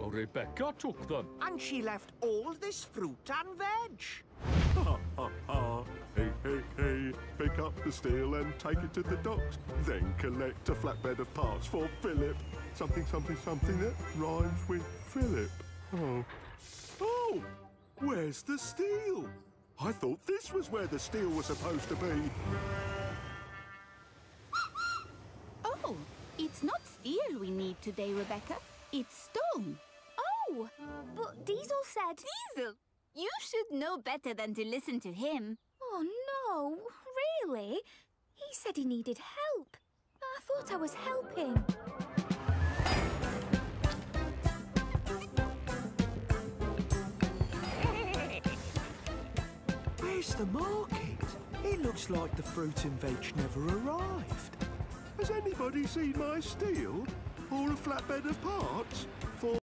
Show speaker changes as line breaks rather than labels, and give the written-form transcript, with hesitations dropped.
Rebecca took them.
And she left all this fruit and veg.
Ha, ha, ha. Hey, hey, hey. Pick up the steel and take it to the docks. Then collect a flatbed of parts for Philip. Something, something, something that rhymes with Philip. Oh. Oh! Where's the steel? I thought this was where the steel was supposed to be.
Oh, it's not steel we need today, Rebecca. It's stone.
Oh, but Diesel said...
Diesel? You should know better than to listen to him.
Oh, no, really? He said he needed help. I thought I was helping.
Where's the market? It looks like the fruit and veg never arrived.
Has anybody seen my steel? Or a flatbed of parts? For